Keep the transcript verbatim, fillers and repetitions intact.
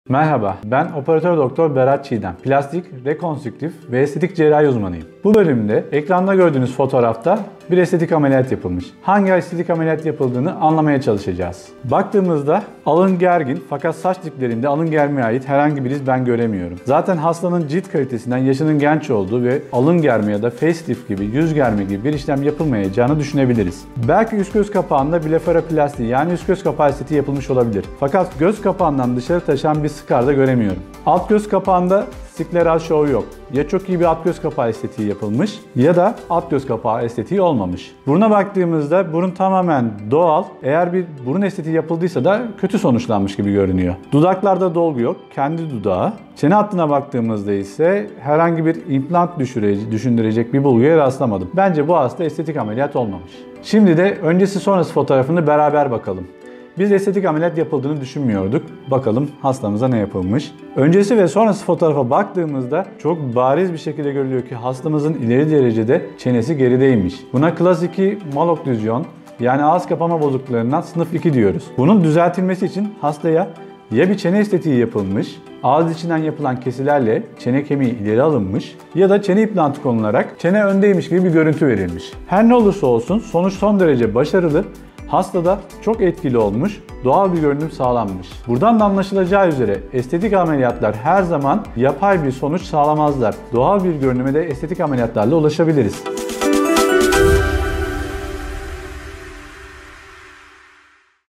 Merhaba, ben operatör doktor Berat Çiğdem. Plastik, rekonstrüktif ve estetik cerrahi uzmanıyım. Bu bölümde ekranda gördüğünüz fotoğrafta bir estetik ameliyat yapılmış. Hangi estetik ameliyat yapıldığını anlamaya çalışacağız. Baktığımızda alın gergin fakat saç diplerinde alın germeye ait herhangi bir iz ben göremiyorum. Zaten hastanın cilt kalitesinden yaşının genç olduğu ve alın germe ya da facelift gibi yüz germe gibi bir işlem yapılmayacağını düşünebiliriz. Belki üst göz kapağında blefaroplasti yani üst göz kapağı estetiği yapılmış olabilir. Fakat göz kapağından dışarı taşan bir skar da göremiyorum. Alt göz kapağında skleral şov yok. Ya çok iyi bir alt göz kapağı estetiği yapılmış ya da alt göz kapağı estetiği olmamış. Buruna baktığımızda burun tamamen doğal. Eğer bir burun estetiği yapıldıysa da kötü sonuçlanmış gibi görünüyor. Dudaklarda dolgu yok. Kendi dudağı. Çene hattına baktığımızda ise herhangi bir implant düşündürecek bir bulguya rastlamadım. Bence bu hasta estetik ameliyat olmamış. Şimdi de öncesi sonrası fotoğrafını beraber bakalım. Biz estetik ameliyat yapıldığını düşünmüyorduk. Bakalım hastamıza ne yapılmış. Öncesi ve sonrası fotoğrafa baktığımızda çok bariz bir şekilde görülüyor ki hastamızın ileri derecede çenesi gerideymiş. Buna klas iki maloklüzyon yani ağız kapama bozukluklarından sınıf iki diyoruz. Bunun düzeltilmesi için hastaya ya bir çene estetiği yapılmış, ağız içinden yapılan kesilerle çene kemiği ileri alınmış ya da çene implantı konularak çene öndeymiş gibi bir görüntü verilmiş. Her ne olursa olsun sonuç son derece başarılı. Hastada çok etkili olmuş, doğal bir görünüm sağlanmış. Buradan da anlaşılacağı üzere estetik ameliyatlar her zaman yapay bir sonuç sağlamazlar. Doğal bir görünüme de estetik ameliyatlarla ulaşabiliriz.